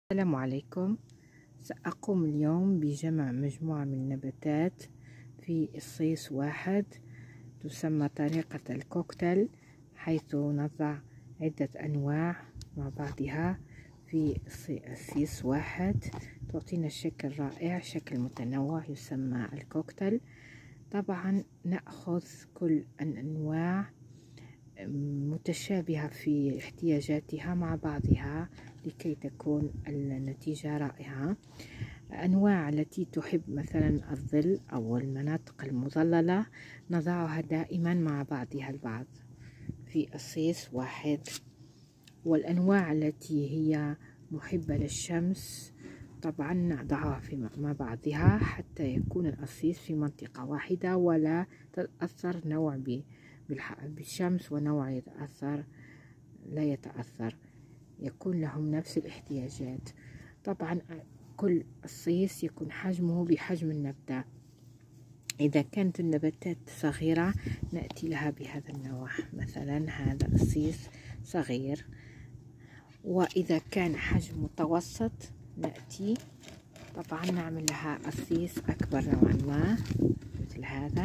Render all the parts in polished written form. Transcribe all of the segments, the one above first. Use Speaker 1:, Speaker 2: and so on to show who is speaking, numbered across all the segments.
Speaker 1: السلام عليكم. سأقوم اليوم بجمع مجموعة من النباتات في الصيص واحد، تسمى طريقة الكوكتيل، حيث نضع عدة أنواع مع بعضها في الصيص واحد، تعطينا شكل رائع، شكل متنوع يسمى الكوكتيل. طبعا نأخذ كل الأنواع متشابهة في احتياجاتها مع بعضها لكي تكون النتيجة رائعة. أنواع التي تحب مثلا الظل أو المناطق المظللة نضعها دائما مع بعضها البعض في الصيص واحد، والأنواع التي هي محبة للشمس طبعا نضعها مع بعضها حتى يكون الأصيص في منطقة واحدة ولا تتأثر نوع بالشمس ونوع لا يتأثر، يكون لهم نفس الاحتياجات. طبعا كل الصيص يكون حجمه بحجم النبتة. إذا كانت النباتات صغيرة نأتي لها بهذا النوع، مثلا هذا الصيص صغير، وإذا كان حجم متوسط نأتي طبعا نعمل لها الصيص أكبر نوعا ما، مثل هذا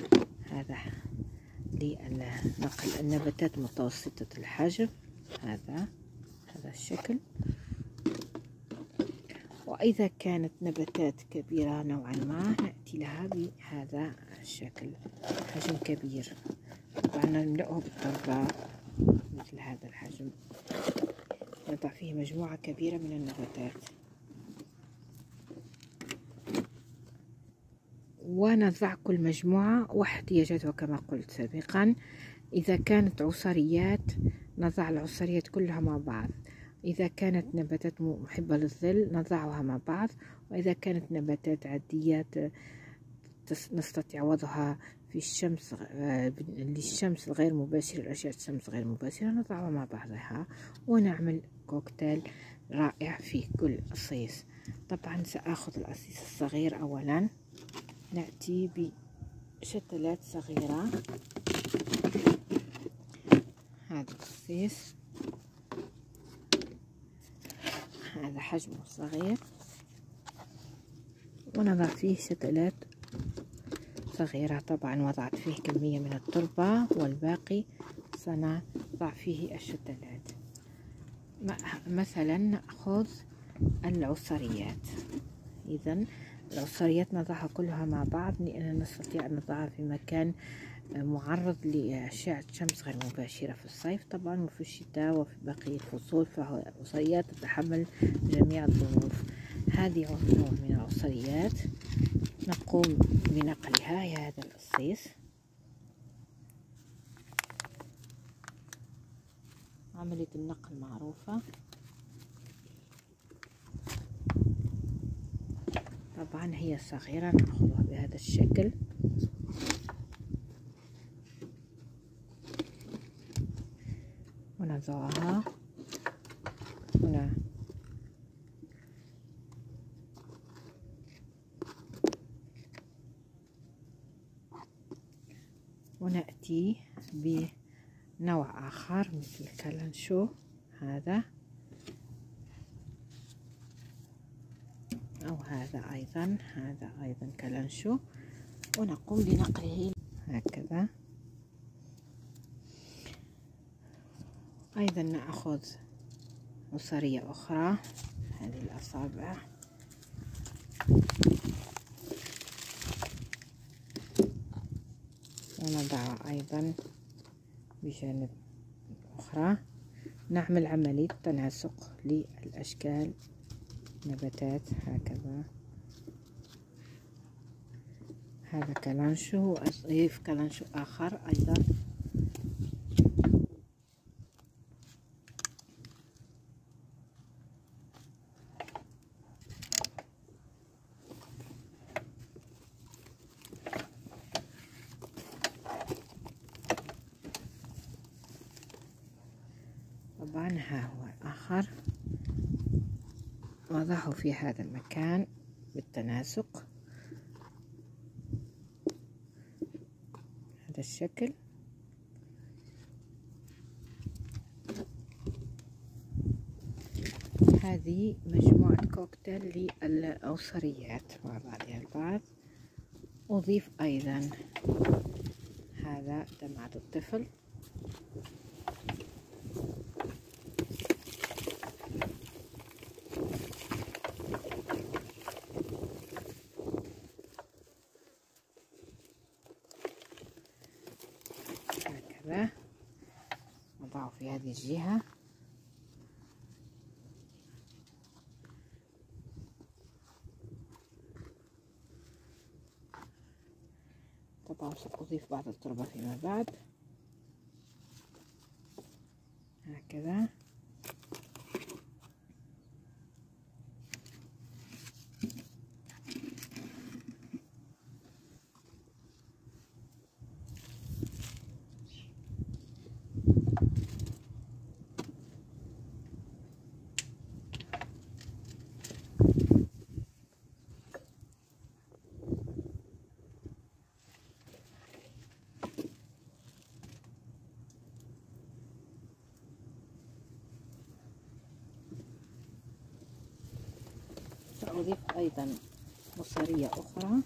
Speaker 1: لنقل النباتات متوسطة الحجم، هذا الشكل. وإذا كانت نباتات كبيرة نوعا ما نأتي لها بهذا الشكل، حجم كبير. طبعا نملأه بالتربة مثل هذا الحجم، نضع فيه مجموعة كبيرة من النباتات، ونضع كل مجموعة واحتياجاتها كما قلت سابقا. إذا كانت عصريات نضع العصريات كلها مع بعض، إذا كانت نباتات محبة للظل نضعها مع بعض، وإذا كانت نباتات عاديات نستطيع وضعها في الشمس للشمس الغير مباشرة، لأشعة الشمس غير مباشرة، نضعها مع بعضها ونعمل كوكتيل رائع في كل الصيص. طبعا سأخذ الأصيص الصغير أولا، نأتي بشتلات صغيرة، هذا الصيص هذا حجمه صغير، ونضع فيه شتلات صغيرة. طبعا وضعت فيه كمية من التربة والباقي سنضع فيه الشتلات. مثلا نأخذ العصريات، إذن العصريات نضعها كلها مع بعض لأننا نستطيع أن نضعها في مكان معرض لأشعة شمس غير مباشرة في الصيف طبعا، وفي الشتاء وفي باقي الفصول، فالعصريات تتحمل جميع الظروف. هذه نوع من العصريات نقوم بنقلها، هذا القصيص عملية النقل معروفة. طبعا هي صغيرة نأخذها بهذا الشكل، ونضعها هنا ونأتي بنوع آخر مثل الكالانشو، هذا أو هذا أيضا كالانشو، ونقوم بنقله هكذا. أيضا نأخذ عصرية أخرى، هذه الأصابع، ونضعها أيضا بجانب أخرى. نعمل عملية تناسق للأشكال نباتات هكذا. هذا كالانشو، وأضيف كالانشو آخر أيضا. طبعا ها هو الآخر، وضعه في هذا المكان بالتناسق، هذا الشكل. هذه مجموعة كوكتيل للعصريات مع بعضها البعض. أضيف أيضا هذا دمعة الطفل، هكذا نضعه في هذه الجهة. طبعا سأضيف بعض التربة فيما بعد هكذا. سأضيف أيضا بصرية أخرى.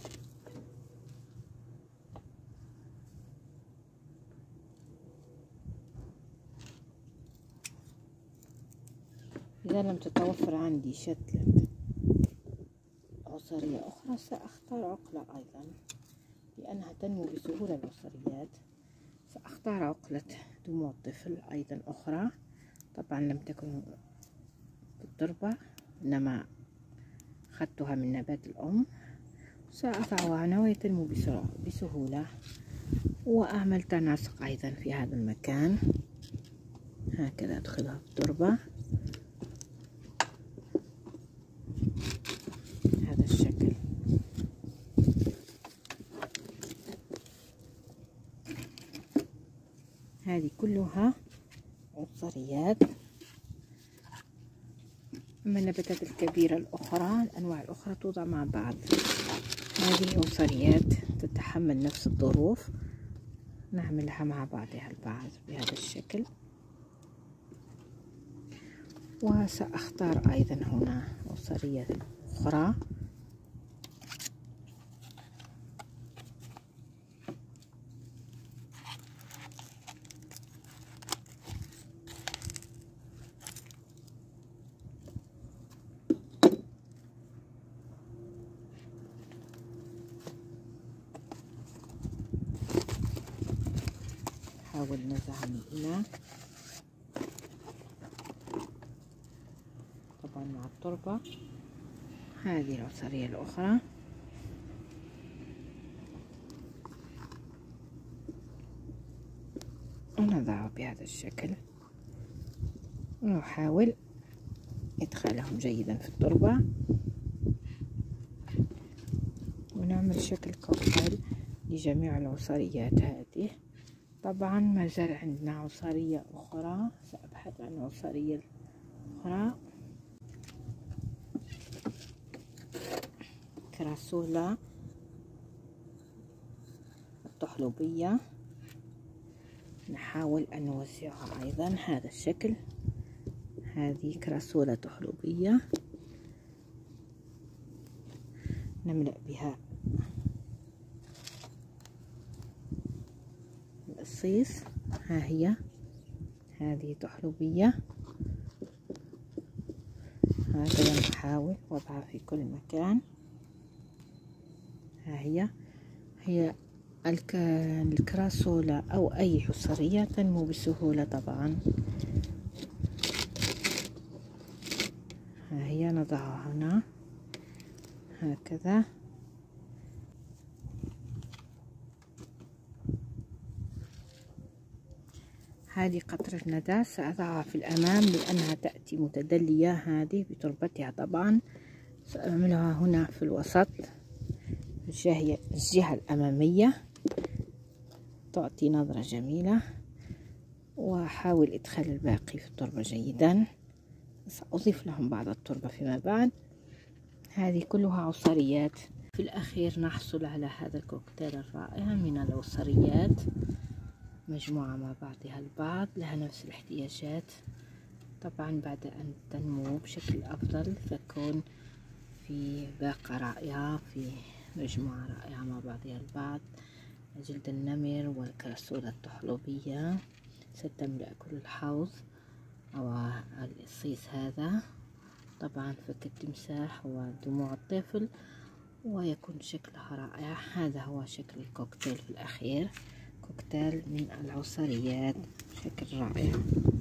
Speaker 1: إذا لم تتوفر عندي شتلة عصرية أخرى سأختار عقلة أيضا، لأنها تنمو بسهولة العصريات. سأختار عقلة دموع الطفل أيضا أخرى، طبعا لم تكن في التربة إنما أخذتها من نبات الأم. سأضعها هنا وهي تنمو بسهولة. وأعمل تناسق أيضا في هذا المكان هكذا، أدخلها في التربة هذا الشكل. هذه كلها عصريات. أما النباتات الكبيرة الأخرى الأنواع الأخرى توضع مع بعض. هذه عصريات تتحمل نفس الظروف، نعملها مع بعضها البعض بهذا الشكل. وسأختار أيضا هنا عصرية أخرى. نحاول نزعها من هنا طبعا مع التربة. هذه العصرية الأخرى ونضعها بهذا الشكل، ونحاول إدخالهم جيدا في التربة، ونعمل شكل كوكتيل لجميع العصريات هذه. طبعا ما زال عندنا عصرية أخرى، سأبحث عن عصرية أخرى. كراسولا الطحلوبية نحاول أن نوزعها أيضا هذا الشكل. هذه كراسولا طحلوبية نملأ بها الصيص. ها هي هذه طحلوبية هكذا، نحاول وضعها في كل مكان. ها هي الكراسولا أو أي حصرية تنمو بسهولة طبعا. ها هي نضعها هنا هكذا. هذه قطرة ندى سأضعها في الأمام لأنها تأتي متدلية هذه بتربتها. طبعا سأعملها هنا في الوسط الجهة الأمامية، تعطي نظرة جميلة. وأحاول إدخال الباقي في التربة جيدا. سأضيف لهم بعض التربة فيما بعد. هذه كلها عصريات. في الأخير نحصل على هذا الكوكتيل الرائع من العصريات، مجموعة مع بعضها البعض لها نفس الاحتياجات. طبعا بعد أن تنمو بشكل أفضل تكون في باقة رائعة، في مجموعة رائعة مع بعضها البعض. جلد النمر والكرسولة الطحلبية ستملأ كل الحوض أو الصيص هذا. طبعا فك التمساح ودموع الطفل، ويكون شكلها رائع. هذا هو شكل الكوكتيل في الأخير، كوكتيل من العصريات بشكل رائع.